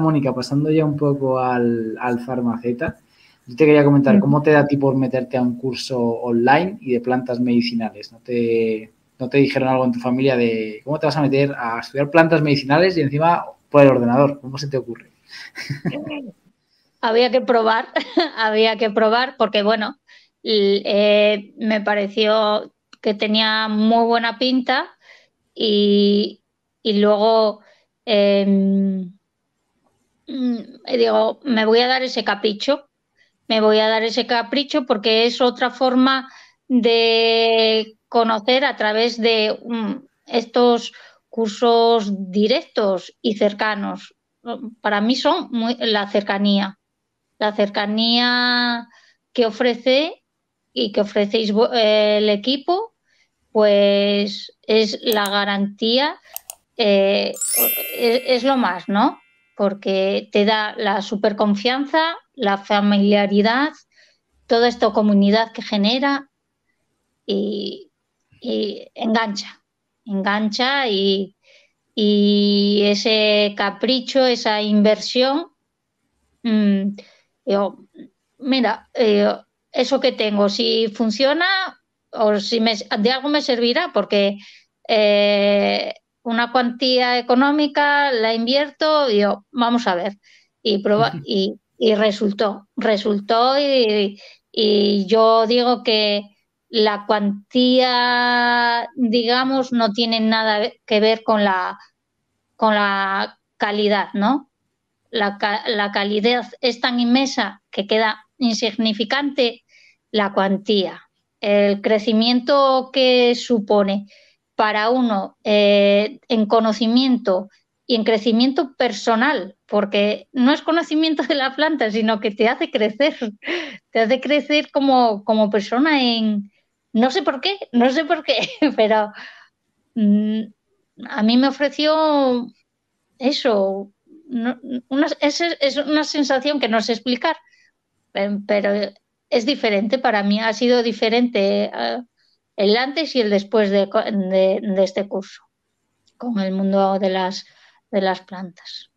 Mónica, pasando ya un poco al Farmaceta, yo te quería comentar cómo te da a ti por meterte a un curso online y de plantas medicinales. ¿No te dijeron algo en tu familia de cómo te vas a meter a estudiar plantas medicinales y encima por el ordenador? ¿Cómo se te ocurre? Había que probar, había que probar porque, bueno, me pareció que tenía muy buena pinta y luego digo, me voy a dar ese capricho, me voy a dar ese capricho porque es otra forma de conocer a través de estos cursos directos y cercanos. Para mí son la cercanía que ofrece y que ofrecéis el equipo, pues es la garantía, es lo más, ¿no? Porque te da la superconfianza, la familiaridad, toda esta comunidad que genera y, y engancha y ese capricho, esa inversión, mmm, yo, mira, eso que tengo, si funciona o si de algo me servirá, porque eh, una cuantía económica la invierto, y yo, vamos a ver, y resultó y yo digo que la cuantía, digamos, no tiene nada que ver con la calidad, ¿no? La calidad es tan inmensa que queda insignificante la cuantía. El crecimiento que supone para uno en conocimiento y en crecimiento personal, porque no es conocimiento de la planta, sino que te hace crecer como persona en... no sé por qué, pero mm, a mí me ofreció eso, no, es una sensación que no sé explicar, pero es diferente para mí, ha sido diferente el antes y el después de este curso con el mundo de las plantas.